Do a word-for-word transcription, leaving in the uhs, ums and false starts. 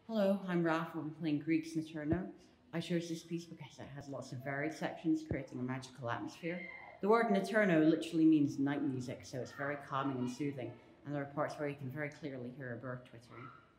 Hello, I'm Raf. We'll be playing Greeks in Eterno. I chose this piece because it has lots of varied sections, creating a magical atmosphere. The word Eterno literally means night music, so it's very calming and soothing, and there are parts where you can very clearly hear a bird twittering.